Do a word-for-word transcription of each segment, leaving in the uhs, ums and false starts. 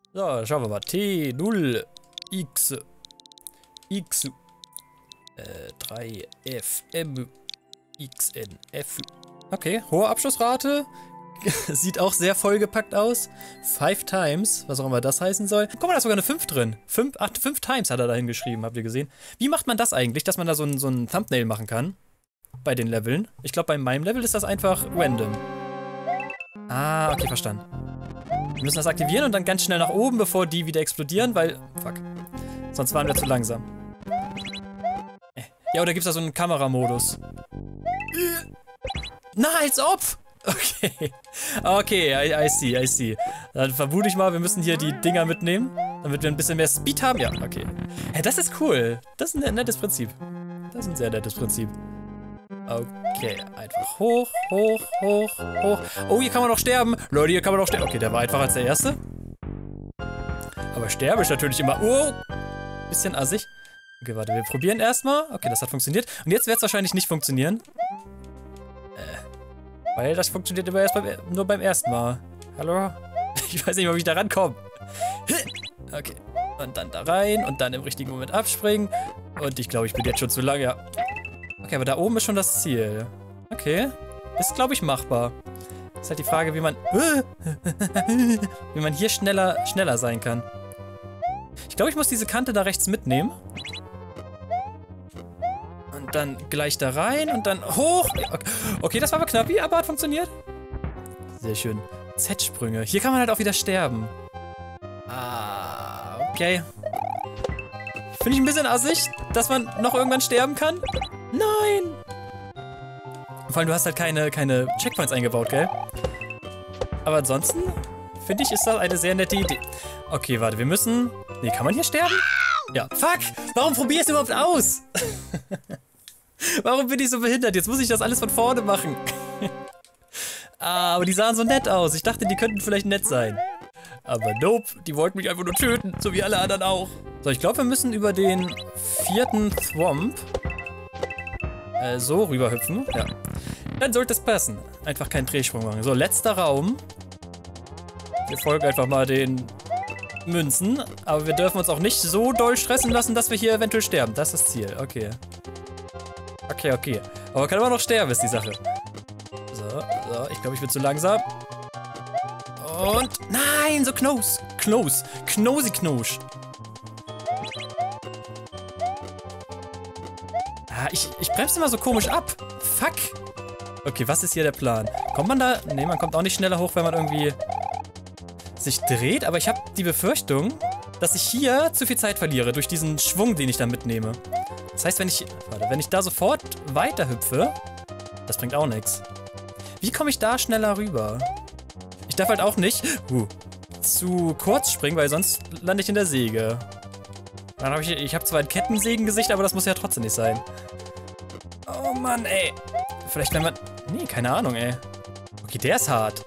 So, schauen wir mal. T null X X äh, drei F M X N F. Okay, hohe Abschlussrate. Sieht auch sehr vollgepackt aus. Five times, was auch immer das heißen soll. Guck mal, da ist sogar eine fünf drin. Fünf, ach, fünf times hat er da hingeschrieben, habt ihr gesehen? Wie macht man das eigentlich, dass man da so ein, so ein Thumbnail machen kann? Bei den Leveln. Ich glaube, bei meinem Level ist das einfach random. Ah, okay, verstanden. Wir müssen das aktivieren und dann ganz schnell nach oben, bevor die wieder explodieren, weil... Fuck. Sonst waren wir zu langsam. Ja, oder gibt es da so einen Kameramodus? Na, als ob! Okay. Okay, I, I see, I see. Dann vermute ich mal, wir müssen hier die Dinger mitnehmen, damit wir ein bisschen mehr Speed haben. Ja, okay. Hey, das ist cool. Das ist ein nettes Prinzip. Das ist ein sehr nettes Prinzip. Okay, einfach hoch, hoch, hoch, hoch. Oh, hier kann man noch sterben. Leute, hier kann man noch sterben. Okay, der war einfacher als der erste. Aber sterben ist natürlich immer... Oh, bisschen assig. Okay, warte, wir probieren erstmal. Okay, das hat funktioniert. Und jetzt wird es wahrscheinlich nicht funktionieren. Weil das funktioniert immer erst beim, nur beim ersten Mal. Hallo? Ich weiß nicht mal, wie ich da rankomme. Okay. Und dann da rein und dann im richtigen Moment abspringen. Und ich glaube, ich bin jetzt schon zu lange. Ja. Okay, aber da oben ist schon das Ziel. Okay. Ist, glaube ich, machbar. Ist halt die Frage, wie man... wie man hier schneller, schneller sein kann. Ich glaube, ich muss diese Kante da rechts mitnehmen. Und dann gleich da rein und dann hoch. Okay, das war aber knapp, aber hat funktioniert. Sehr schön. Z-Sprünge. Hier kann man halt auch wieder sterben. Ah, okay. Finde ich ein bisschen assig, dass man noch irgendwann sterben kann. Nein! Vor allem, du hast halt keine, keine Checkpoints eingebaut, gell? Aber ansonsten, finde ich, ist das eine sehr nette Idee. Okay, warte, wir müssen... Nee, kann man hier sterben? Ja. Fuck! Warum probierst du überhaupt aus? Warum bin ich so behindert? Jetzt muss ich das alles von vorne machen. Ah, aber die sahen so nett aus. Ich dachte, die könnten vielleicht nett sein. Aber nope, die wollten mich einfach nur töten, so wie alle anderen auch. So, ich glaube, wir müssen über den vierten Thwomp äh, so rüberhüpfen. Ja. Dann sollte es passen. Einfach keinen Drehsprung machen. So, letzter Raum. Wir folgen einfach mal den Münzen. Aber wir dürfen uns auch nicht so doll stressen lassen, dass wir hier eventuell sterben. Das ist das Ziel. Okay. Okay, okay. Aber man kann immer noch sterben, ist die Sache. So, so. Ich glaube, ich bin zu langsam. Und... Nein, so close. Close. Knosi Knosch. Ah, ich, ich bremse immer so komisch ab. Fuck. Okay, was ist hier der Plan? Kommt man da... Nee, man kommt auch nicht schneller hoch, wenn man irgendwie sich dreht. Aber ich habe die Befürchtung, dass ich hier zu viel Zeit verliere durch diesen Schwung, den ich da mitnehme. Das heißt, wenn ich... Warte, wenn ich da sofort weiter hüpfe, das bringt auch nichts. Wie komme ich da schneller rüber? Ich darf halt auch nicht uh, zu kurz springen, weil sonst lande ich in der Säge. Dann habe ich... Ich habe zwar ein Kettensägengesicht, aber das muss ja trotzdem nicht sein. Oh Mann, ey. Vielleicht wenn man... Nee, keine Ahnung, ey. Okay, der ist hart.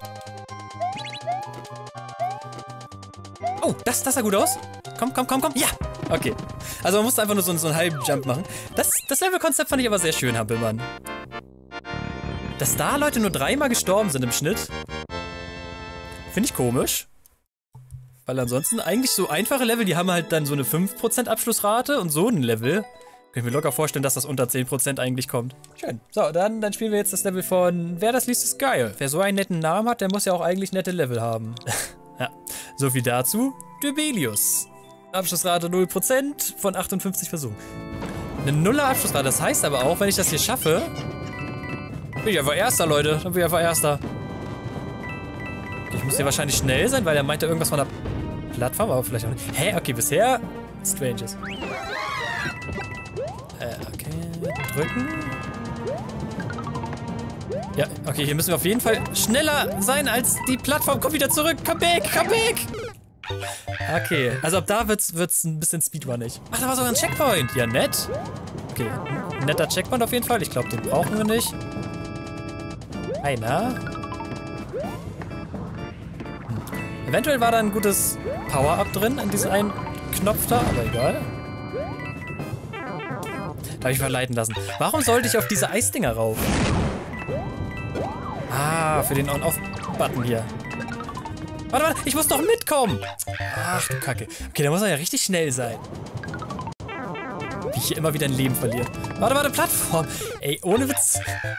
Oh, das, das sah gut aus. Komm, komm, komm, komm. Ja! Okay. Also man musste einfach nur so, so einen halben Jump machen. Das, das Level-Konzept fand ich aber sehr schön, Hampelmann. Dass da Leute nur dreimal gestorben sind im Schnitt, finde ich komisch. Weil ansonsten eigentlich so einfache Level, die haben halt dann so eine fünf Prozent Abschlussrate und so ein Level. Kann ich mir locker vorstellen, dass das unter zehn Prozent eigentlich kommt. Schön. So, dann, dann spielen wir jetzt das Level von Wer das liest ist geil. Wer so einen netten Namen hat, der muss ja auch eigentlich nette Level haben. Ja, so viel dazu. Debelius. Abschlussrate null Prozent von achtundfünfzig Versuchen. Eine Nuller Abschlussrate. Das heißt aber auch, wenn ich das hier schaffe, bin ich einfach Erster, Leute. Dann bin ich einfach Erster. Ich muss hier wahrscheinlich schnell sein, weil er meinte irgendwas von der Plattform, aber vielleicht auch nicht. Hä? Okay, bisher Stranges. Äh, okay. Drücken. Ja, okay, hier müssen wir auf jeden Fall schneller sein als die Plattform. Komm wieder zurück. Come back, come back. Okay, also ab da wird's, wird's ein bisschen speedrunnig. Ach, da war sogar ein Checkpoint. Ja, nett. Okay, ein netter Checkpoint auf jeden Fall. Ich glaube, den brauchen wir nicht. Einer. Hm. Eventuell war da ein gutes Power-Up drin in diesem einen Knopf da, aber egal. Da habe ich verleiten lassen. Warum sollte ich auf diese Eisdinger rauf? Ah, für den On-Off-Button hier. Warte, warte, ich muss doch mitkommen. Ach du Kacke. Okay, da muss er ja richtig schnell sein. Wie ich hier immer wieder ein Leben verliere. Warte, warte, Plattform. Ey, ohne Witz.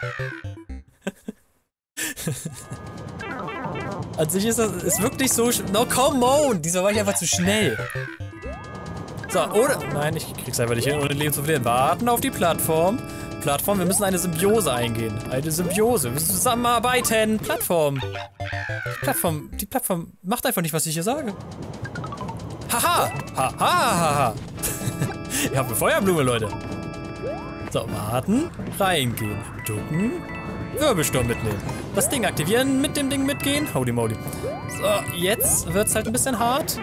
An sich ist das ist wirklich so... No, come on. Dieser war ich einfach zu schnell. So, ohne... Nein, ich krieg's einfach nicht hin, ohne Leben zu verlieren. Warten auf die Plattform. Plattform, wir müssen eine Symbiose eingehen. Eine Symbiose. Wir müssen zusammenarbeiten. Plattform. Die Plattform, die Plattform macht einfach nicht, was ich hier sage. Haha. Haha. Haha. Ihr habt eine Feuerblume, Leute. So, warten. Reingehen. Ducken. Wirbelsturm mitnehmen. Das Ding aktivieren, mit dem Ding mitgehen. Holy moly. So, jetzt wird's halt ein bisschen hart.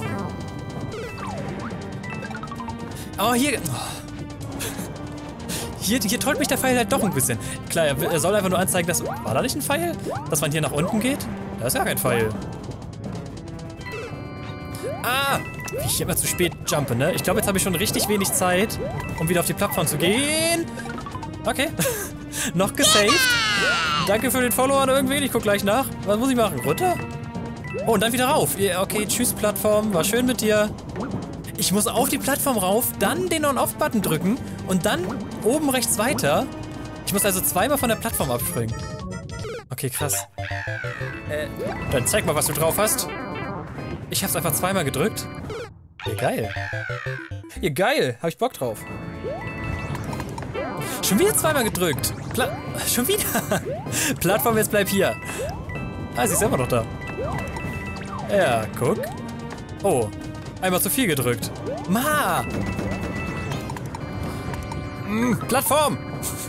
Oh, hier... Hier, hier trollt mich der Pfeil halt doch ein bisschen. Klar, er soll einfach nur anzeigen, dass... War da nicht ein Pfeil? Dass man hier nach unten geht? Da ist ja kein Pfeil. Ah! Wie ich immer zu spät jumpe, ne? Ich glaube, jetzt habe ich schon richtig wenig Zeit, um wieder auf die Plattform zu gehen. Okay. Noch gesaved. Danke für den Follow an irgendwen. Ich guck gleich nach. Was muss ich machen? Runter? Oh, und dann wieder rauf. Okay, tschüss Plattform. War schön mit dir. Ich muss auf die Plattform rauf, dann den On-Off-Button drücken und dann oben rechts weiter. Ich muss also zweimal von der Plattform abspringen. Okay, krass. Äh, dann zeig mal, was du drauf hast. Ich hab's einfach zweimal gedrückt. Ja, geil. Ja, geil. Hab ich Bock drauf. Schon wieder zweimal gedrückt. Pla Schon wieder. Plattform, jetzt bleib hier. Ah, sie ist immer noch da. Ja, guck. Oh. Einmal zu viel gedrückt. Ma! Mm, Plattform!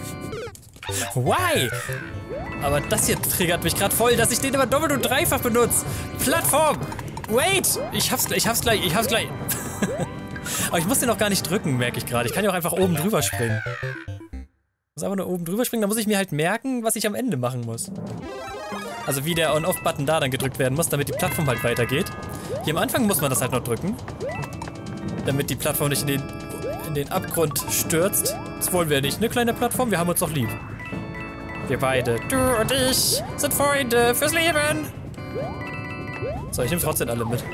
Why? Aber das hier triggert mich gerade voll, dass ich den immer doppelt und dreifach benutze. Plattform! Wait! Ich hab's, ich hab's gleich, ich hab's gleich. Aber ich muss den auch gar nicht drücken, merke ich gerade. Ich kann ja auch einfach oben drüber springen. Ich muss einfach nur oben drüber springen, dann muss ich mir halt merken, was ich am Ende machen muss. Also wie der On-Off-Button da dann gedrückt werden muss, damit die Plattform halt weitergeht. Hier am Anfang muss man das halt noch drücken. Damit die Plattform nicht in den, in den Abgrund stürzt. Das wollen wir nicht, ne kleine Plattform? Wir haben uns doch lieb. Wir beide, du und ich, sind Freunde fürs Leben. So, ich nehme trotzdem alle mit.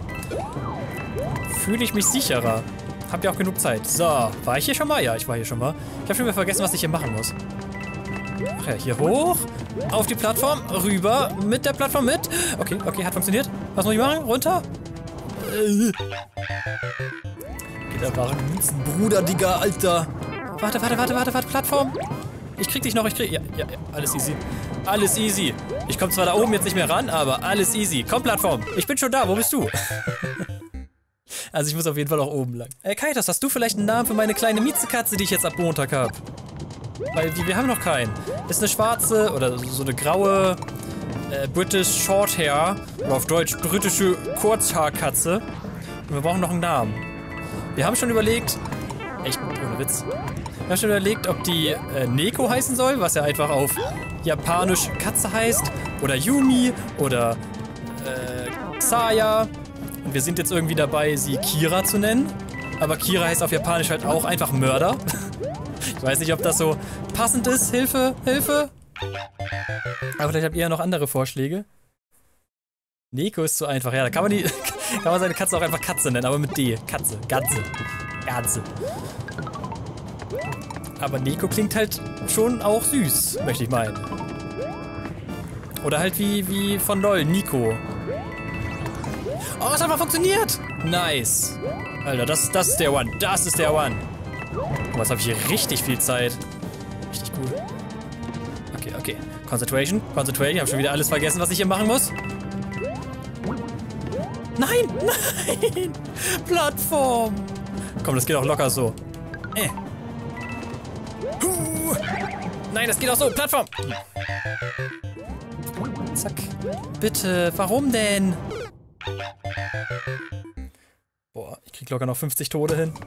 Fühle ich mich sicherer. Hab ja auch genug Zeit. So, war ich hier schon mal? Ja, ich war hier schon mal. Ich habe schon wieder vergessen, was ich hier machen muss. Ach ja, hier hoch. Auf die Plattform, rüber, mit der Plattform mit. Okay, okay, hat funktioniert. Was muss ich machen? Runter? Äh. Okay, da war ein Bruder, Digga, Alter. Warte, warte, warte, warte, warte, Plattform. Ich krieg dich noch, ich krieg... Ja, ja, ja, alles easy. Alles easy. Ich komme zwar da oben jetzt nicht mehr ran, aber alles easy. Komm, Plattform. Ich bin schon da, wo bist du? Also ich muss auf jeden Fall auch oben lang. Ey, Kaitos, hast du vielleicht einen Namen für meine kleine Miezekatze, die ich jetzt ab Montag habe? Weil die, wir haben noch keinen. Ist eine schwarze oder so eine graue äh, British Shorthair oder auf Deutsch britische Kurzhaarkatze. Und wir brauchen noch einen Namen. Wir haben schon überlegt, echt ohne Witz, wir haben schon überlegt, ob die äh, Neko heißen soll, was ja einfach auf Japanisch Katze heißt, oder Yumi oder äh, Saya. Und wir sind jetzt irgendwie dabei, sie Kira zu nennen. Aber Kira heißt auf Japanisch halt auch einfach Mörder. Ich weiß nicht, ob das so passend ist. Hilfe, Hilfe. Aber vielleicht habt ihr ja noch andere Vorschläge. Neko ist zu einfach. Ja, da kann man die, kann man seine Katze auch einfach Katze nennen, aber mit D. Katze, Gatze, Gatze. Aber Neko klingt halt schon auch süß, möchte ich meinen. Oder halt wie, wie von LOL, Nico. Oh, es hat einfach funktioniert! Nice. Alter, das, das ist der One. Das ist der One. Oh, jetzt habe ich hier richtig viel Zeit. Richtig gut. Okay, okay. Concentration, Concentration. Ich habe schon wieder alles vergessen, was ich hier machen muss. Nein, nein! Plattform! Komm, das geht auch locker so. Äh. Huh. Nein, das geht auch so. Plattform! Zack. Bitte, warum denn? Boah, ich krieg locker noch fünfzig Tode hin.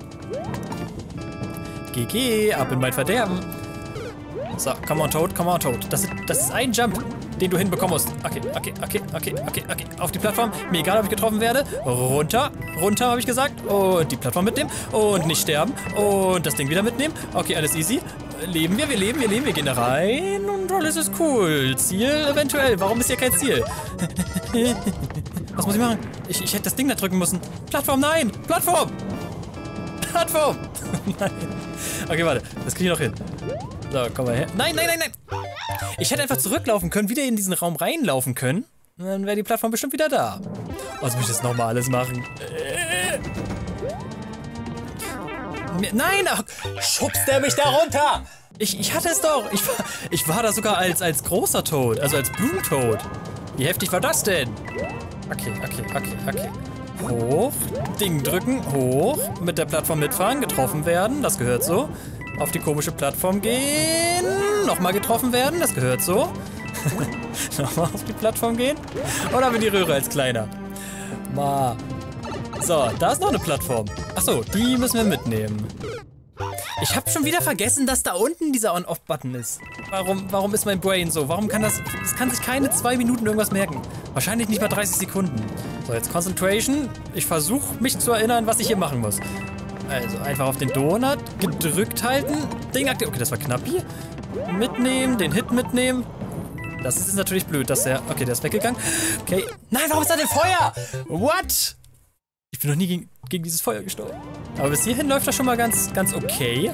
G G, ab in mein Verderben. So, come on, Toad, come on, Toad. Das ist, das ist ein Jump, den du hinbekommen musst. Okay, okay, okay, okay, okay, okay. Auf die Plattform. Mir egal, ob ich getroffen werde. Runter, runter, habe ich gesagt. Und die Plattform mitnehmen. Und nicht sterben. Und das Ding wieder mitnehmen. Okay, alles easy. leben wir, wir leben, wir leben, wir gehen da rein und alles ist cool. Ziel eventuell. Warum ist hier kein Ziel? Was muss ich machen? Ich, ich hätte das Ding da drücken müssen. Plattform, nein! Plattform! Plattform! Nein. Okay, warte. Das kriege ich noch hin. So, komm mal her. Nein, nein, nein, nein! Ich hätte einfach zurücklaufen können, wieder in diesen Raum reinlaufen können. Und dann wäre die Plattform bestimmt wieder da. Was muss ich jetzt nochmal alles machen? Äh. Nein! Ach, schubst der mich da runter? Ich, ich hatte es doch. Ich war, ich war da sogar als, als großer Toad. Also als Blumentoad. Wie heftig war das denn? Okay, okay, okay, okay. Hoch. Ding drücken. Hoch. Mit der Plattform mitfahren. Getroffen werden. Das gehört so. Auf die komische Plattform gehen. Nochmal getroffen werden. Das gehört so. Nochmal auf die Plattform gehen. Oder mit die Röhre als kleiner. Ma. So, da ist noch eine Plattform. Achso, die müssen wir mitnehmen. Ich habe schon wieder vergessen, dass da unten dieser On-Off-Button ist. Warum, warum ist mein Brain so? Warum kann das... Es kann sich keine zwei Minuten irgendwas merken. Wahrscheinlich nicht mal dreißig Sekunden. So, jetzt Concentration. Ich versuche mich zu erinnern, was ich hier machen muss. Also einfach auf den Donut gedrückt halten. Ding aktiviert. Okay, das war knappi. Mitnehmen, den Hit mitnehmen. Das ist natürlich blöd, dass der... Okay, der ist weggegangen. Okay. Nein, warum ist da denn Feuer? What? Ich bin noch nie gegen, gegen dieses Feuer gestorben. Aber bis hierhin läuft das schon mal ganz, ganz okay.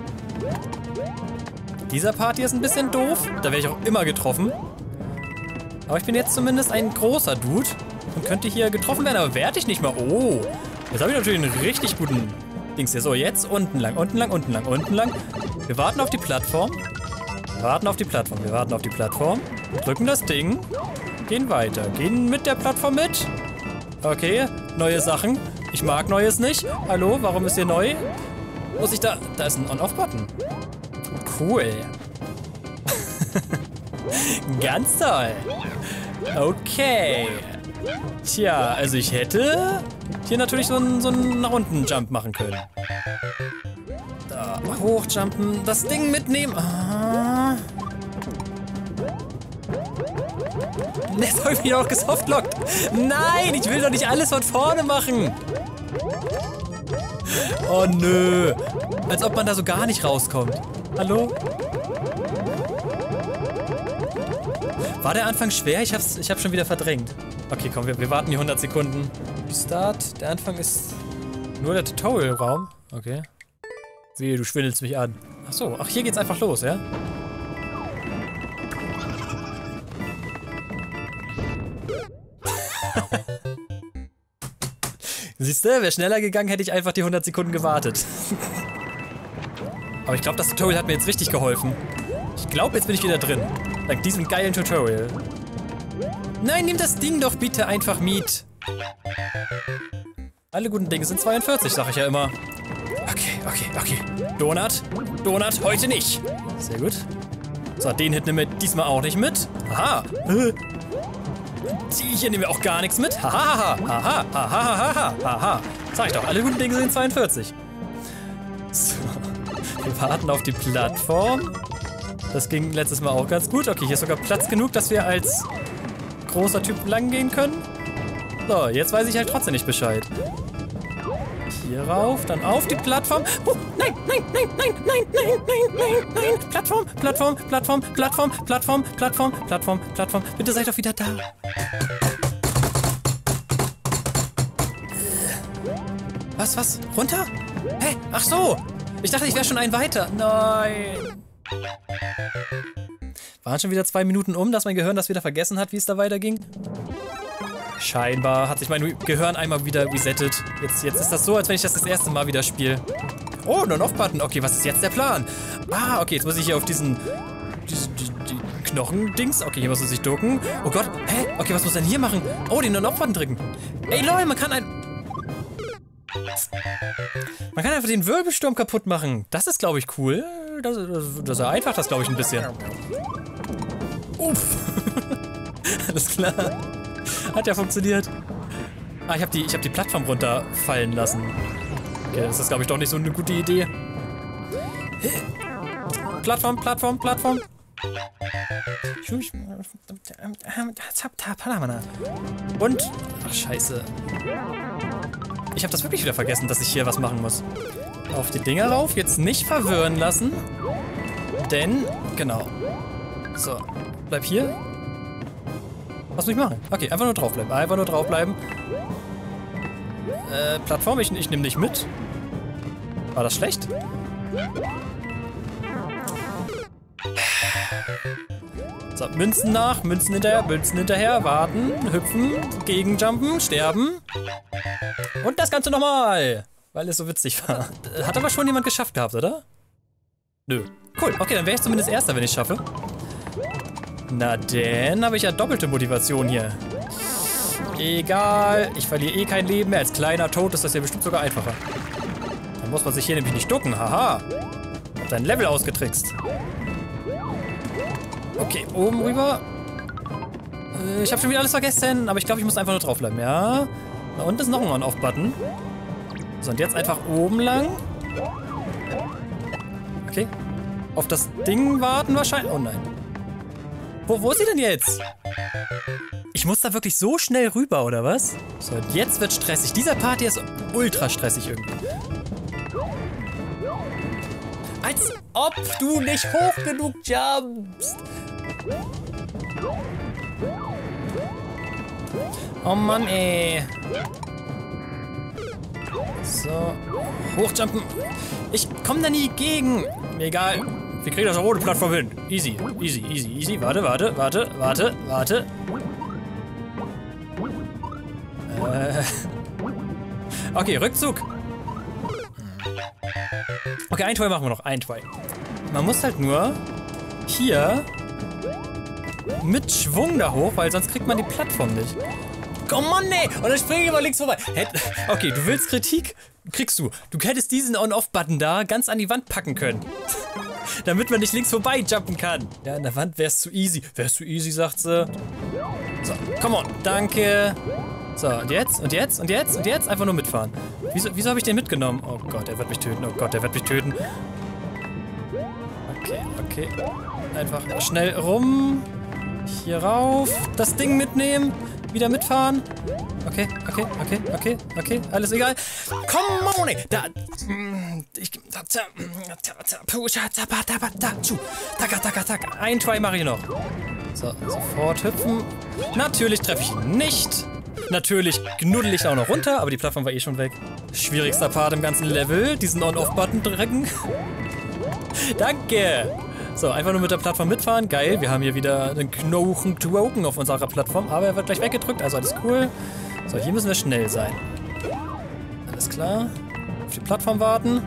Dieser Part hier ist ein bisschen doof. Da wäre ich auch immer getroffen. Aber ich bin jetzt zumindest ein großer Dude und könnte hier getroffen werden, aber werde ich nicht mal. Oh, jetzt habe ich natürlich einen richtig guten Dings hier. So, jetzt unten lang, unten lang, unten lang, unten lang. Wir warten auf die Plattform. Wir warten auf die Plattform, wir warten auf die Plattform. Drücken das Ding. Gehen weiter. Gehen mit der Plattform mit. Okay, neue Sachen. Ich mag Neues nicht. Hallo, warum ist hier neu? Muss ich da... Da ist ein On-Off-Button. Cool. Ganz toll. Okay. Tja, also ich hätte hier natürlich so einen, so einen nach unten Jump machen können. Da, hochjumpen, das Ding mitnehmen. Ah. Jetzt habe ich mich auch gesoftlockt. Nein, ich will doch nicht alles von vorne machen. Oh nö. Als ob man da so gar nicht rauskommt. Hallo? War der Anfang schwer? Ich hab's, ich hab's schon wieder verdrängt. Okay, komm, wir, wir warten die hundert Sekunden. Start. Der Anfang ist nur der Tutorial-Raum. Okay. Wehe, du schwindelst mich an. Ach so, ach, hier geht's einfach los, ja? Siehst du, wäre schneller gegangen, hätte ich einfach die hundert Sekunden gewartet. Aber ich glaube, das Tutorial hat mir jetzt richtig geholfen. Ich glaube, jetzt bin ich wieder drin. Dank diesem geilen Tutorial. Nein, nimm das Ding doch bitte einfach mit. Alle guten Dinge sind zweiundvierzig, sag ich ja immer. Okay, okay, okay. Donut, Donut, heute nicht. Sehr gut. So, den Hit nehmen wir diesmal auch nicht mit. Aha. Die hier nehmen wir auch gar nichts mit. Haha, haha, haha, haha, haha. Sag ich doch, alle guten Dinge sind zweiundvierzig. So. Wir warten auf die Plattform. Das ging letztes Mal auch ganz gut. Okay, hier ist sogar Platz genug, dass wir als großer Typ lang gehen können. So, jetzt weiß ich halt trotzdem nicht Bescheid. Hier rauf, dann auf die Plattform. Oh, nein, nein, nein, nein, nein, nein, nein, nein, nein. Plattform, Plattform, Plattform, Plattform, Plattform, Plattform, Plattform, Plattform. Bitte seid doch wieder da. Was, was? Runter? Hä? Ach so. Ich dachte, ich wäre schon ein weiter. Nein. Waren schon wieder zwei Minuten um, dass mein Gehirn das wieder vergessen hat, wie es da weiterging? Scheinbar hat sich mein Gehirn einmal wieder resettet. Jetzt, jetzt ist das so, als wenn ich das das erste Mal wieder spiele. Oh, ein On-Off-Button. Okay, was ist jetzt der Plan? Ah, okay, jetzt muss ich hier auf diesen... diesen die, die Knochen-Dings. Okay, hier muss man sich ducken. Oh Gott, hä? Okay, was muss man hier machen? Oh, den On-Off-Button drücken. Ey, Leute, man kann ein... Man kann einfach den Wirbelsturm kaputt machen. Das ist, glaube ich, cool. Das, das, das vereinfacht das, glaube ich, ein bisschen. Uff. Alles klar. Hat ja funktioniert. Ah, ich habe die, ich hab die Plattform runterfallen lassen. Okay, das ist, glaube ich, doch nicht so eine gute Idee. Plattform, Plattform, Plattform. Und... Ach, scheiße. Ich habe das wirklich wieder vergessen, dass ich hier was machen muss. Auf die Dinger rauf. Jetzt nicht verwirren lassen. Denn, genau. So, bleib hier. Was muss ich machen? Okay, einfach nur draufbleiben. Einfach nur draufbleiben. Äh, Plattform, ich, ich nehme dich mit. War das schlecht? So, Münzen nach, Münzen hinterher, Münzen hinterher, warten, hüpfen, gegenjumpen, sterben. Und das Ganze nochmal, weil es so witzig war. Hat aber schon jemand geschafft gehabt, oder? Nö. Cool, okay, dann wäre ich zumindest Erster, wenn ich es schaffe. Na denn, habe ich ja doppelte Motivation hier. Egal, ich verliere eh kein Leben mehr. Als kleiner Tod ist das ja bestimmt sogar einfacher. Dann muss man sich hier nämlich nicht ducken, haha. Hab dein Level ausgetrickst. Okay, oben rüber. Äh, ich habe schon wieder alles vergessen, aber ich glaube, ich muss einfach nur draufbleiben, ja? Da unten ist noch ein On-Off-Button. So, und jetzt einfach oben lang. Okay. Auf das Ding warten wahrscheinlich. Oh nein. Wo, wo ist sie denn jetzt? Ich muss da wirklich so schnell rüber, oder was? So, und jetzt wird stressig. Dieser Part hier ist ultra stressig irgendwie. Als ob du nicht hoch genug jumpst. Oh Mann, ey. So. Hochjumpen. Ich komme da nie gegen. Mir egal. Wir kriegen das rote Plattform hin. Easy, easy, easy, easy. Warte, warte, warte, warte, warte. Äh. Okay, Rückzug. Okay, ein Try machen wir noch. Ein Try. Man muss halt nur hier mit Schwung da hoch, weil sonst kriegt man die Plattform nicht. Come on, ey! Und dann springe ich mal links vorbei. Okay, du willst Kritik? Kriegst du. Du hättest diesen On-Off-Button da ganz an die Wand packen können. Damit man nicht links vorbei jumpen kann. Ja, an der Wand wär's zu easy. Wär's zu easy, sagt sie. So, come on. Danke. So, und jetzt? Und jetzt? Und jetzt? Und jetzt? Einfach nur mitfahren. Wieso, wieso habe ich den mitgenommen? Oh Gott, er wird mich töten. Oh Gott, er wird mich töten. Okay, okay. Einfach schnell rum. Hier rauf. Das Ding mitnehmen. Wieder mitfahren. Okay, okay, okay, okay, okay. Alles egal. Come on, ey. Da. Ich. Ein Try mache ich noch. So, sofort hüpfen. Natürlich treffe ich ihn nicht. Natürlich knuddel ich auch noch runter, aber die Plattform war eh schon weg. Schwierigster Part im ganzen Level. Diesen On-Off-Button drücken. Danke. So, einfach nur mit der Plattform mitfahren. Geil, wir haben hier wieder einen Knochen Token auf unserer Plattform, aber er wird gleich weggedrückt, also alles cool. So, hier müssen wir schnell sein. Alles klar. Auf die Plattform warten.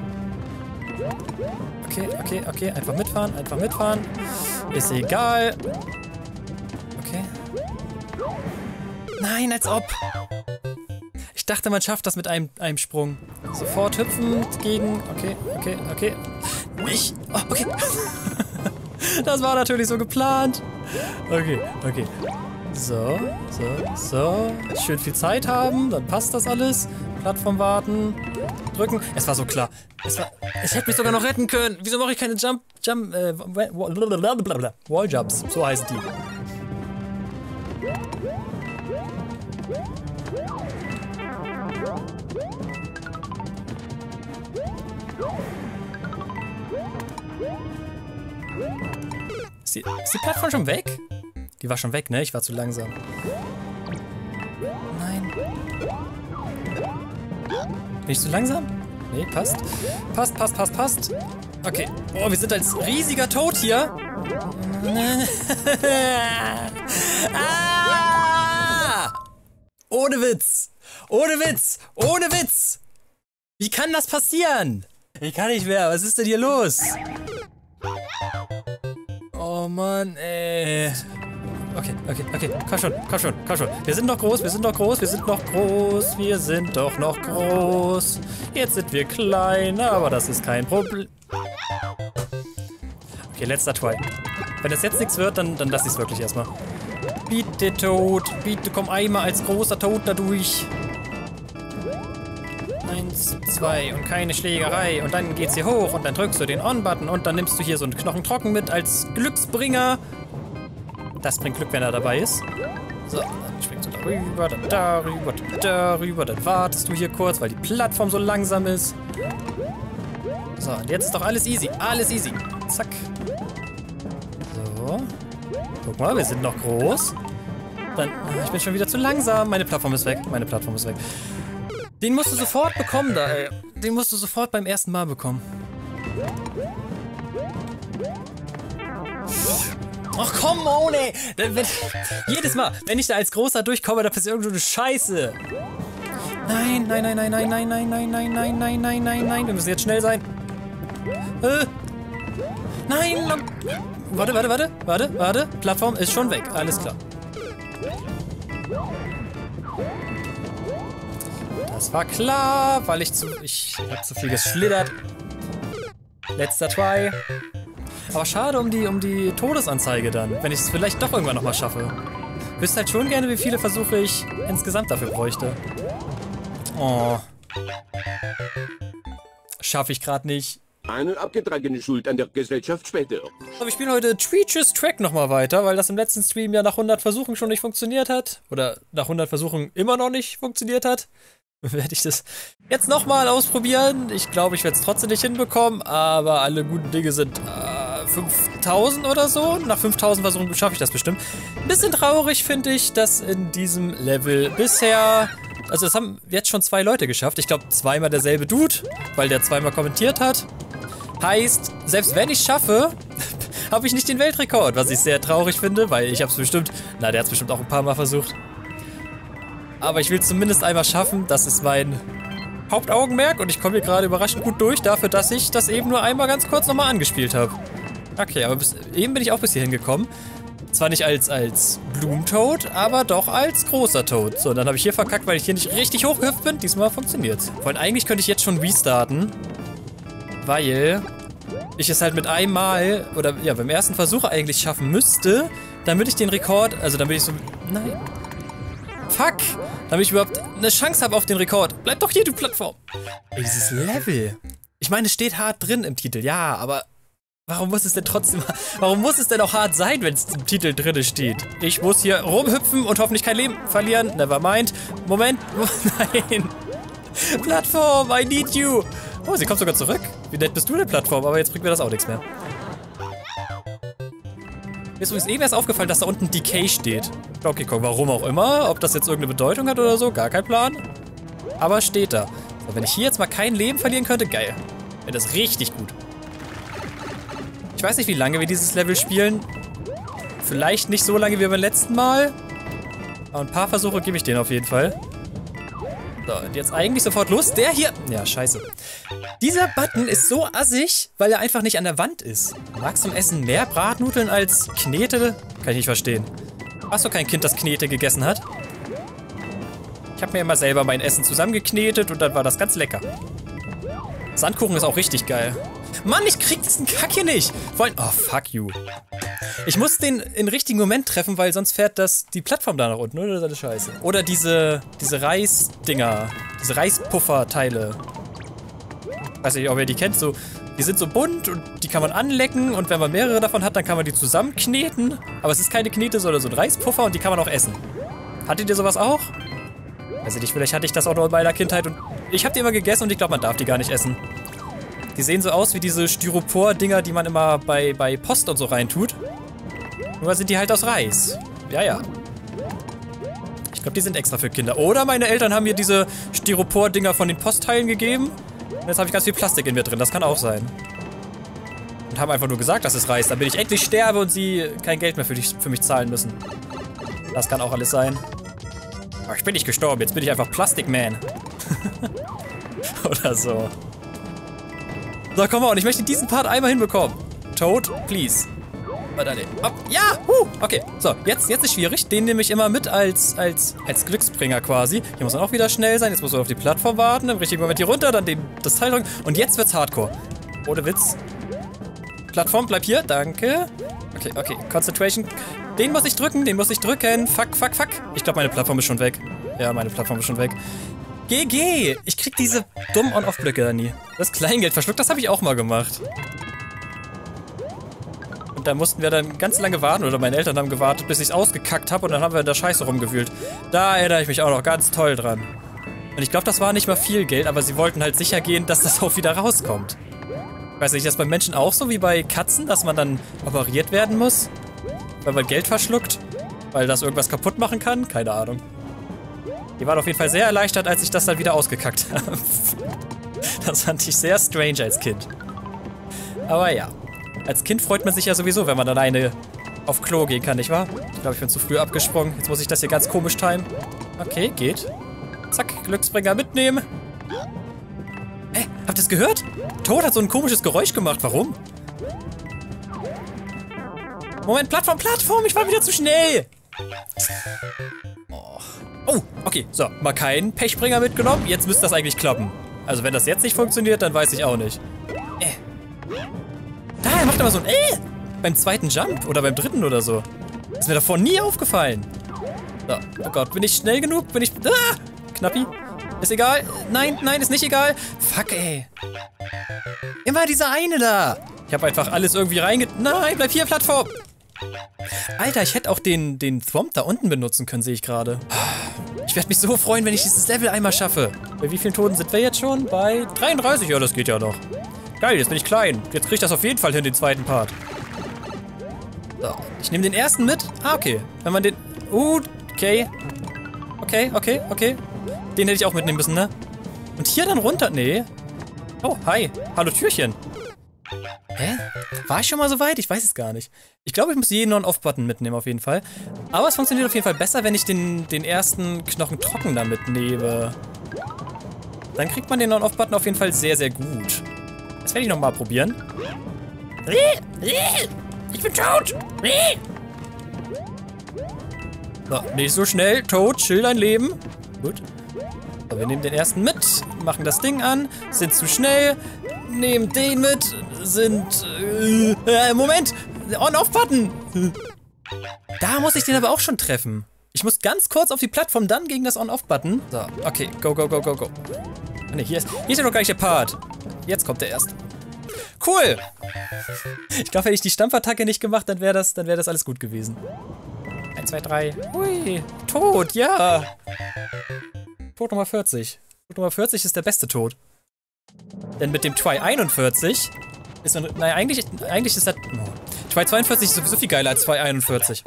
Okay, okay, okay. Einfach mitfahren, einfach mitfahren. Ist egal. Okay. Nein, als ob. Ich dachte, man schafft das mit einem, einem Sprung. Sofort hüpfen gegen. Okay, okay, okay. Nicht. Oh, okay. Das war natürlich so geplant. Okay, okay. So, so, so. Schön viel Zeit haben, dann passt das alles. Plattform warten. Drücken. Es war so klar. Es war, ich hätte mich sogar noch retten können. Wieso mache ich keine Jump, Jump, äh, Walljumps? So heißen die. Ist die, ist die Plattform schon weg? Die war schon weg, ne? Ich war zu langsam. Nein. Bin ich zu langsam? Nee, passt. Passt, passt, passt, passt. Okay. Oh, wir sind als riesiger Tod hier. Ah! Ohne Witz. Ohne Witz. Ohne Witz. Wie kann das passieren? Ich kann nicht mehr. Was ist denn hier los? Oh Mann, ey. Okay, okay, okay. Komm schon, komm schon, komm schon. Wir sind noch groß, wir sind noch groß, wir sind noch groß. Wir sind doch noch groß. Jetzt sind wir klein, aber das ist kein Problem. Okay, letzter Try. Wenn das jetzt nichts wird, dann, dann lass ich es wirklich erstmal. Bitte, Tod. Bitte, komm einmal als großer Tod da durch. Eins, zwei und keine Schlägerei. Und dann geht's hier hoch und dann drückst du den On-Button und dann nimmst du hier so einen Knochen trocken mit als Glücksbringer. Das bringt Glück, wenn er dabei ist. So, dann springst du darüber, dann darüber, dann darüber. Dann wartest du hier kurz, weil die Plattform so langsam ist. So, und jetzt ist doch alles easy. Alles easy. zack. So. Guck mal, wir sind noch groß. Dann, ich bin schon wieder zu langsam. Meine Plattform ist weg. Meine Plattform ist weg. Den musst du sofort bekommen, da, ey. Den musst du sofort beim ersten Mal bekommen. Ach, komm on, ey. Wenn, jedes Mal, wenn ich da als Großer durchkomme, da passiert irgendwo eine Scheiße. Nein, nein, nein, nein, nein, nein, nein, nein, nein, nein, nein, nein, nein, nein. Wir müssen jetzt schnell sein. Äh. Nein. Warte, warte, warte, warte, warte. Plattform ist schon weg. Alles klar. Das war klar, weil ich zu... Ich hab zu viel geschlittert. Letzter Try. Aber schade um die, um die Todesanzeige dann, wenn ich es vielleicht doch irgendwann nochmal schaffe. Ich wüsste halt schon gerne, wie viele Versuche ich insgesamt dafür bräuchte. Oh. Schaffe ich gerade nicht. Eine abgetragene Schuld an der Gesellschaft später. Aber wir spielen heute Treacherous Track nochmal weiter, weil das im letzten Stream ja nach hundert Versuchen schon nicht funktioniert hat. Oder nach hundert Versuchen immer noch nicht funktioniert hat. Werde ich das jetzt nochmal ausprobieren. Ich glaube, ich werde es trotzdem nicht hinbekommen, aber alle guten Dinge sind äh, fünftausend oder so. Nach fünftausend Versuchen schaffe ich das bestimmt. Ein bisschen traurig finde ich, dass in diesem Level bisher... Also das haben jetzt schon zwei Leute geschafft. Ich glaube, zweimal derselbe Dude, weil der zweimal kommentiert hat. Heißt, selbst wenn ich es schaffe, habe ich nicht den Weltrekord, was ich sehr traurig finde, weil ich habe es bestimmt... Na, der hat es bestimmt auch ein paar Mal versucht. Aber ich will es zumindest einmal schaffen. Das ist mein Hauptaugenmerk und ich komme hier gerade überraschend gut durch, dafür, dass ich das eben nur einmal ganz kurz nochmal angespielt habe. Okay, aber bis, eben bin ich auch bis hierhin gekommen. Zwar nicht als, als Blumentoad, aber doch als großer Toad. So, dann habe ich hier verkackt, weil ich hier nicht richtig hochgehüpft bin. Diesmal funktioniert's. Vor allem eigentlich könnte ich jetzt schon restarten, weil ich es halt mit einem Mal, oder ja, beim ersten Versuch eigentlich schaffen müsste, damit ich den Rekord, also damit ich so... Nein. Fuck! Damit ich überhaupt eine Chance habe auf den Rekord. Bleib doch hier, du Plattform! Ey, dieses Level. Ich meine, es steht hart drin im Titel, ja, aber... Warum muss es denn trotzdem... Warum muss es denn auch hart sein, wenn es im Titel drin steht? Ich muss hier rumhüpfen und hoffentlich kein Leben verlieren. Never mind. Moment. Nein. Plattform, I need you. Oh, sie kommt sogar zurück. Wie nett bist du denn, Plattform? Aber jetzt bringt mir das auch nichts mehr. Mir ist übrigens eben erst aufgefallen, dass da unten Decay steht. Donkey Kong, warum auch immer. Ob das jetzt irgendeine Bedeutung hat oder so, gar kein Plan. Aber steht da. So, wenn ich hier jetzt mal kein Leben verlieren könnte, geil. Wäre das richtig gut. Ich weiß nicht, wie lange wir dieses Level spielen. Vielleicht nicht so lange wie beim letzten Mal. Aber ein paar Versuche gebe ich denen auf jeden Fall. So, und jetzt eigentlich sofort los. Der hier... Ja, scheiße. Dieser Button ist so assig, weil er einfach nicht an der Wand ist. Magst du zum Essen mehr Bratnudeln als Knete? Kann ich nicht verstehen. Hast du kein Kind, das Knete gegessen hat? Ich habe mir immer selber mein Essen zusammengeknetet und dann war das ganz lecker. Sandkuchen ist auch richtig geil. Mann, ich krieg diesen Kack hier nicht. Vor allem, oh, fuck you. Ich muss den im richtigen Moment treffen, weil sonst fährt das die Plattform da nach unten, oder? Das ist alles scheiße. Oder diese, diese Reisdinger, diese Reispuffer-Teile. Weiß nicht, ob ihr die kennt, so, die sind so bunt und die kann man anlecken und wenn man mehrere davon hat, dann kann man die zusammenkneten. Aber es ist keine Knete, sondern so ein Reispuffer und die kann man auch essen. Hattet ihr sowas auch? Weiß ich nicht, vielleicht hatte ich das auch noch in meiner Kindheit und ich habe die immer gegessen und ich glaube, man darf die gar nicht essen. Die sehen so aus wie diese Styropor-Dinger, die man immer bei, bei Post und so reintut. Nur sind die halt aus Reis. Ja, ja. Ich glaube, die sind extra für Kinder. Oder meine Eltern haben mir diese Styropor-Dinger von den Postteilen gegeben. Und jetzt habe ich ganz viel Plastik in mir drin. Das kann auch sein. Und haben einfach nur gesagt, das ist Reis, damit ich endlich sterbe und sie kein Geld mehr für, dich, für mich zahlen müssen. Das kann auch alles sein. Aber ich bin nicht gestorben, jetzt bin ich einfach Plastikman. Oder so. So, komm on, ich möchte diesen Part einmal hinbekommen. Toad, please. Warte, hopp. Ja, huh, okay. So, jetzt, jetzt ist schwierig. Den nehme ich immer mit als, als, als Glücksbringer quasi. Hier muss man auch wieder schnell sein. Jetzt muss man auf die Plattform warten. Im richtigen Moment hier runter, dann den, das Teil drücken. Und jetzt wird's hardcore. Ohne Witz. Plattform, bleib hier. Danke. Okay, okay. Concentration. Den muss ich drücken, den muss ich drücken. Fuck, fuck, fuck. Ich glaube, meine Plattform ist schon weg. Ja, meine Plattform ist schon weg. G G! Ich krieg diese dummen On-Off-Blöcke da nie. Das Kleingeld verschluckt, das habe ich auch mal gemacht. Und da mussten wir dann ganz lange warten, oder meine Eltern haben gewartet, bis ich es ausgekackt habe und dann haben wir in der Scheiße rumgewühlt. Da erinnere ich mich auch noch ganz toll dran. Und ich glaube, das war nicht mal viel Geld, aber sie wollten halt sicher gehen, dass das auch wieder rauskommt. Weiß nicht, ist das bei Menschen auch so wie bei Katzen, dass man dann operiert werden muss? Weil man Geld verschluckt? Weil das irgendwas kaputt machen kann? Keine Ahnung. Die waren auf jeden Fall sehr erleichtert, als ich das dann wieder ausgekackt habe. Das fand ich sehr strange als Kind. Aber ja. Als Kind freut man sich ja sowieso, wenn man alleine auf Klo gehen kann, nicht wahr? Ich glaube, ich bin zu früh abgesprungen. Jetzt muss ich das hier ganz komisch timen. Okay, geht. Zack, Glücksbringer mitnehmen. Ey, habt ihr es gehört? Toad hat so ein komisches Geräusch gemacht. Warum? Moment, Plattform, Plattform, ich war wieder zu schnell. Oh, oh okay, so, mal keinen Pechbringer mitgenommen. Jetzt müsste das eigentlich klappen. Also wenn das jetzt nicht funktioniert, dann weiß ich auch nicht. Äh. Da, er macht immer so ein äh beim zweiten Jump oder beim dritten oder so. Ist mir davor nie aufgefallen. So, oh Gott, bin ich schnell genug? Bin ich... Ah! Knappi. Ist egal. Nein, nein, ist nicht egal. Fuck, ey. Immer dieser eine da. Ich habe einfach alles irgendwie reinge... Nein, bleib hier, Plattform. Alter, ich hätte auch den, den Thwomp da unten benutzen können, sehe ich gerade. Ich werde mich so freuen, wenn ich dieses Level einmal schaffe. Bei wie vielen Toten sind wir jetzt schon? Bei dreiunddreißig? Ja, das geht ja noch. Geil, jetzt bin ich klein. Jetzt kriege ich das auf jeden Fall hin, den zweiten Part. So, ich nehme den ersten mit. Ah, okay. Wenn man den... Uh, okay. Okay, okay, okay. Den hätte ich auch mitnehmen müssen, ne? Und hier dann runter... Nee. Oh, hi. Hallo, Türchen. Hä? War ich schon mal so weit? Ich weiß es gar nicht. Ich glaube, ich muss jeden On-Off-Button mitnehmen, auf jeden Fall. Aber es funktioniert auf jeden Fall besser, wenn ich den, den ersten Knochen trocken da mitnehme. Dann kriegt man den On-Off-Button auf jeden Fall sehr, sehr gut. Das werde ich nochmal probieren. Ich bin tot! So, nicht so schnell. Toad, chill dein Leben. Gut. So, wir nehmen den ersten mit, machen das Ding an, sind zu schnell, nehmen den mit, sind... Äh, Moment! On-Off-Button! Da muss ich den aber auch schon treffen. Ich muss ganz kurz auf die Plattform, dann gegen das On-Off-Button. So, okay, go, go, go, go, go. Ah, ne, hier ist, hier ist ja noch gar nicht der Part. Jetzt kommt der erste. Cool! Ich glaube, hätte ich die Stampfattacke nicht gemacht, dann wäre das, dann wäre das alles gut gewesen. eins, zwei, drei. Hui, Tod, ja! Tod Nummer vierzig. Tod Nummer vierzig ist der beste Tod. Denn mit dem Twi einundvierzig ist man, naja, eigentlich, eigentlich ist das... Oh, Twi zweiundvierzig ist sowieso viel geiler als Twi einundvierzig.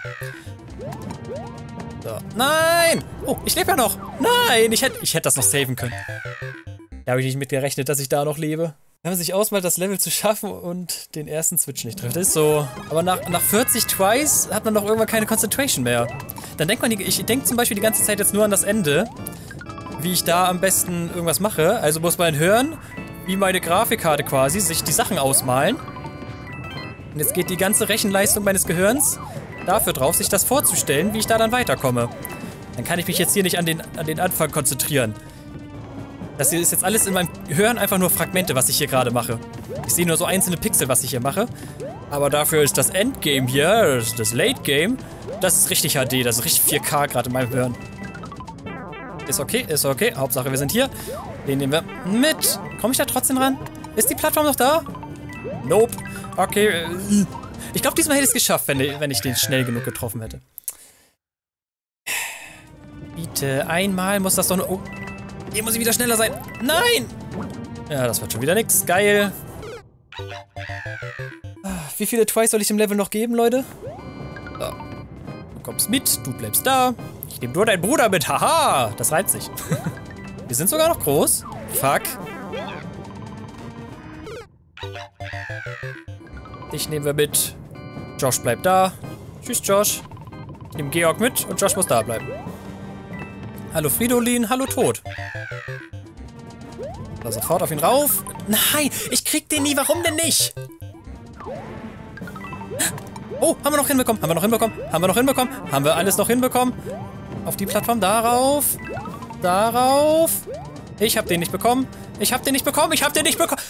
So, nein! Oh, ich lebe ja noch! Nein, ich hätte ich hätte das noch saven können. Da habe ich nicht mit gerechnet, dass ich da noch lebe. Wenn man sich ausmalt, das Level zu schaffen und den ersten Switch nicht trifft. Das ist so. Aber nach, nach vierzig Twice hat man doch irgendwann keine Concentration mehr. Dann denkt man, ich denke zum Beispiel die ganze Zeit jetzt nur an das Ende, wie ich da am besten irgendwas mache. Also muss man hören, wie meine Grafikkarte quasi sich die Sachen ausmalen. Und jetzt geht die ganze Rechenleistung meines Gehirns dafür drauf, sich das vorzustellen, wie ich da dann weiterkomme. Dann kann ich mich jetzt hier nicht an den, an den Anfang konzentrieren. Das hier ist jetzt alles in meinem Gehirn einfach nur Fragmente, was ich hier gerade mache. Ich sehe nur so einzelne Pixel, was ich hier mache. Aber dafür ist das Endgame hier, das, das Late Game, das ist richtig H D, das ist richtig vier K gerade in meinem Hirn. Ist okay, ist okay. Hauptsache, wir sind hier. Den nehmen wir mit. Komme ich da trotzdem ran? Ist die Plattform noch da? Nope. Okay. Ich glaube, diesmal hätte ich es geschafft, wenn, wenn ich den schnell genug getroffen hätte. Bitte, einmal muss das doch nur... Oh. Hier muss ich wieder schneller sein. Nein! Ja, das wird schon wieder nix. Geil. Wie viele Twice soll ich dem Level noch geben, Leute? So. Du kommst mit, du bleibst da. Ich nehme nur deinen Bruder mit. Haha, das reizt sich. Wir sind sogar noch groß. Fuck. Dich nehmen wir mit. Josh bleibt da. Tschüss, Josh. Ich nehme Georg mit und Josh muss da bleiben. Hallo Fridolin, hallo Tod. Da sofort auf ihn rauf. Nein, ich krieg den nie. Warum denn nicht? Oh, haben wir noch hinbekommen. Haben wir noch hinbekommen. Haben wir noch hinbekommen. Haben wir alles noch hinbekommen. Auf die Plattform. Darauf. Darauf. Ich hab den nicht bekommen. Ich hab den nicht bekommen. Ich hab den nicht bekommen.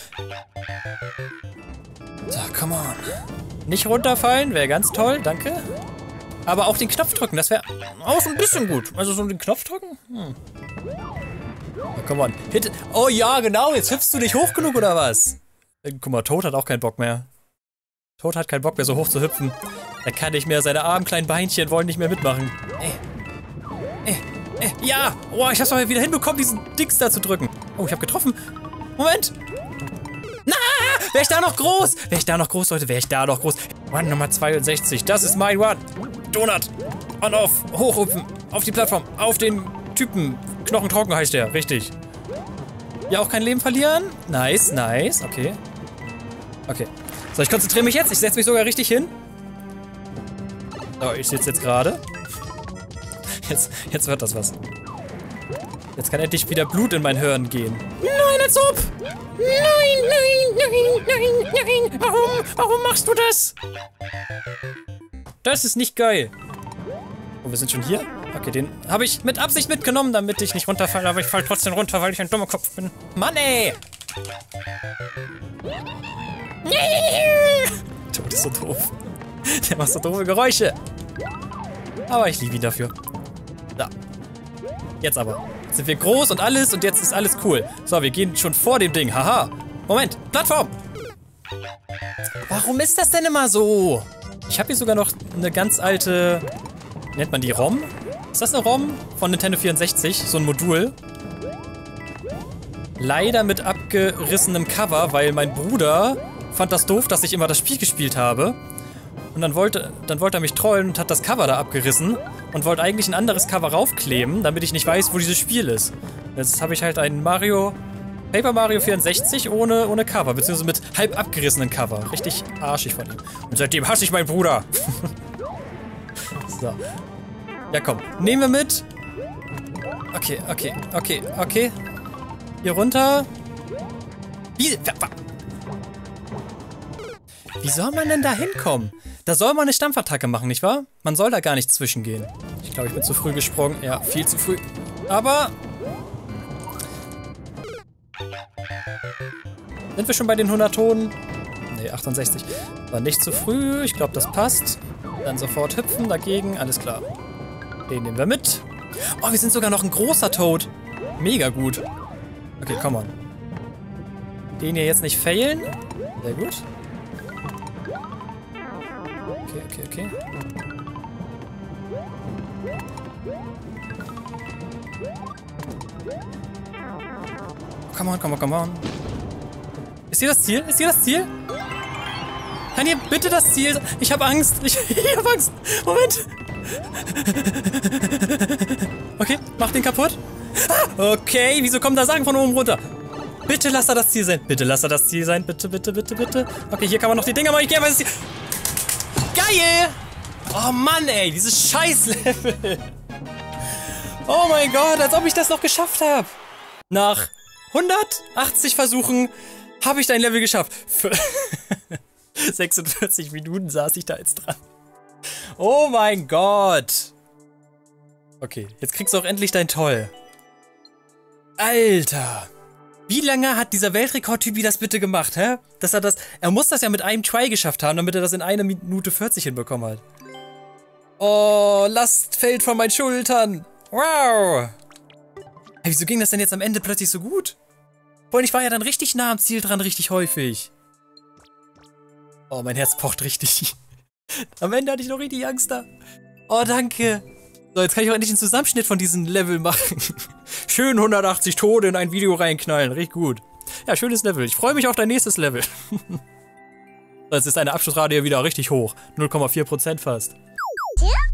So, come on. Nicht runterfallen. Wäre ganz toll. Danke. Aber auch den Knopf drücken, das wäre auch ein bisschen gut. Also so den Knopf drücken? Hm. Oh, come on. Hit. Oh ja, genau. Jetzt hüpfst du nicht hoch genug, oder was? Guck mal, Toad hat auch keinen Bock mehr. Toad hat keinen Bock mehr, so hoch zu hüpfen. Er kann nicht mehr. Seine armen kleinen Beinchen wollen nicht mehr mitmachen. Äh. Äh. Äh. Ja. Oh, ich hab's mal wieder hinbekommen, diesen Dings da zu drücken. Oh, ich hab getroffen. Moment. Na! Wäre ich da noch groß? Wäre ich da noch groß, Leute? Wäre ich da noch groß? One Nummer zweiundsechzig. Das ist mein One. Donut. On off. Hochhupfen. Auf die Plattform. Auf den Typen. Knochentrocken heißt der. Richtig. Ja, auch kein Leben verlieren. Nice, nice. Okay. Okay. So, ich konzentriere mich jetzt. Ich setze mich sogar richtig hin. So, ich sitze jetzt gerade. Jetzt, jetzt wird das was. Jetzt kann endlich wieder Blut in mein Hirn gehen. Nein, als ob! Nein, nein, nein, nein, nein! Warum? Warum machst du das? Das ist nicht geil. Oh, wir sind schon hier? Okay, den habe ich mit Absicht mitgenommen, damit ich nicht runterfalle. Aber ich falle trotzdem runter, weil ich ein dummer Kopf bin. Mann, ey! Tod ist so doof. Der macht so doofe Geräusche. Aber ich liebe ihn dafür. Da. Jetzt aber. Jetzt sind wir groß und alles und jetzt ist alles cool. So, wir gehen schon vor dem Ding. Haha. Moment. Plattform. Warum ist das denn immer so? Ich habe hier sogar noch eine ganz alte... Nennt man die ROM? Ist das eine ROM von Nintendo vierundsechzig? So ein Modul. Leider mit abgerissenem Cover, weil mein Bruder fand das doof, dass ich immer das Spiel gespielt habe. Und dann wollte, dann wollte er mich trollen und hat das Cover da abgerissen und wollte eigentlich ein anderes Cover raufkleben, damit ich nicht weiß, wo dieses Spiel ist. Jetzt habe ich halt ein Mario, Paper Mario vierundsechzig ohne, ohne Cover, beziehungsweise mit halb abgerissenen Cover. Richtig arschig von ihm. Und seitdem hasse ich meinen Bruder. So. Ja, komm. Nehmen wir mit. Okay, okay, okay, okay. Hier runter. Wie, wie soll man denn da hinkommen? Da soll man eine Stampfattacke machen, nicht wahr? Man soll da gar nicht zwischengehen. Ich glaube, ich bin zu früh gesprungen. Ja, viel zu früh. Aber... Sind wir schon bei den hundert Tonen? Ne, achtundsechzig. War nicht zu früh. Ich glaube, das passt. Dann sofort hüpfen dagegen. Alles klar. Den nehmen wir mit. Oh, wir sind sogar noch ein großer Toad. Mega gut. Okay, come on. Den hier jetzt nicht failen. Sehr gut. Okay, okay, okay. Come on, come on, come on. Ist hier das Ziel? Ist hier das Ziel? Kann hier bitte das Ziel sein? Ich habe Angst. Ich, ich habe Angst. Moment. Okay, mach den kaputt. Okay, wieso kommen da Sagen von oben runter? Bitte lass da das Ziel sein. Bitte lass da das Ziel sein. Bitte, bitte, bitte, bitte. Okay, hier kann man noch die Dinger machen. Ich gehe aber das Ziel. Geil! Oh Mann, ey, dieses Scheiß-Level. Oh mein Gott, als ob ich das noch geschafft habe. Nach hundertachtzig Versuchen habe ich dein Level geschafft. Für sechsundvierzig Minuten saß ich da jetzt dran. Oh mein Gott. Okay, jetzt kriegst du auch endlich dein Toll. Alter. Wie lange hat dieser Weltrekordtyp das bitte gemacht, hä? Dass er das... Er muss das ja mit einem Try geschafft haben, damit er das in einer Minute vierzig hinbekommen hat. Oh, Last fällt von meinen Schultern. Wow. Hey, wieso ging das denn jetzt am Ende plötzlich so gut? Vorhin, ich war ja dann richtig nah am Ziel dran, richtig häufig. Oh, mein Herz pocht richtig. Am Ende hatte ich noch richtig Angst da. Oh, danke. So, jetzt kann ich auch endlich einen Zusammenschnitt von diesem Level machen. Schön hundertachtzig Tode in ein Video reinknallen. Richtig gut. Ja, schönes Level. Ich freue mich auf dein nächstes Level. Jetzt ist deine Abschlussrate hier wieder richtig hoch. null Komma vier Prozent fast. Ja?